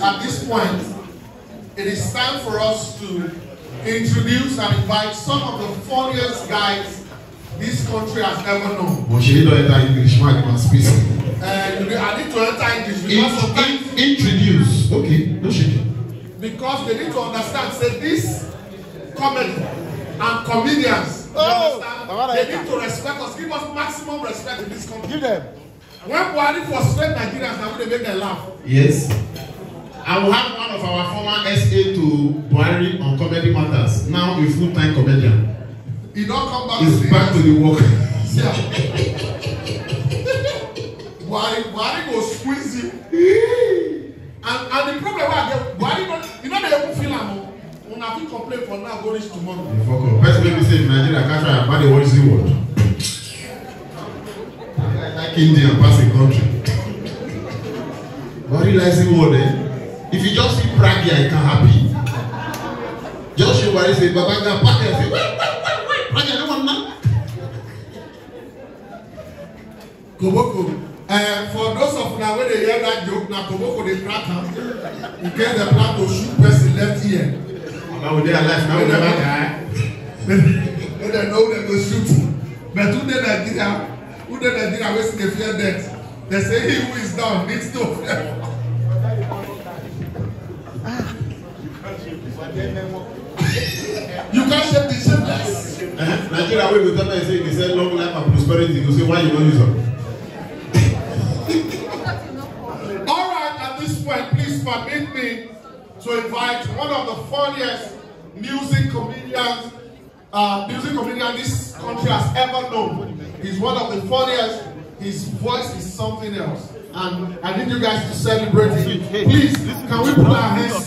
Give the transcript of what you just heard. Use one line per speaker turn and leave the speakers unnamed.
at this point, it is time for us to introduce and invite some of the funniest guys this country has ever known.
But she don't enter English, man, you must speak.
I need to enter English because
introduce. Okay, no shaking.
Because they need to understand, say this comedy and comedians, they need to respect us, give us maximum respect in this country.
Give them.
When Buhari frustrate Nigerians, now they make them laugh.
Yes. I will have one of our former SA to Buhari on comedy matters. Now a full-time comedian.
He don't come back.
He's back to the work.
Yeah. Buhari go squeeze you. And the problem why I get Buhari don't, you know they won't feel am. Una fit complain for now, go reach tomorrow.
Fuck up. First baby say Nigeria can't try and buy the what is the word. Like India passing country. Buhari likes the word, eh? If you just see Prague, I can happy. Just show Buhari say Babanga pack and say wait. Prague, I don't want that.
Koboko. For those of now when they hear that joke, now Koboko they crack am. In case they plan to shoot person left ear.
Now they are alive, now they never die.
They know they go shoot. But who they Nigeria wasting the fear death? They say he who is down needs to fear. You can't shake the shameless.
Nigeria will go tell me say they say long life and prosperity. You say why you don't use them?
All right, at this point, please permit me to invite one of the funniest music comedians this country has ever known. He's one of the funniest. His voice is something else. And I need you guys to celebrate him. Please, can we put our hands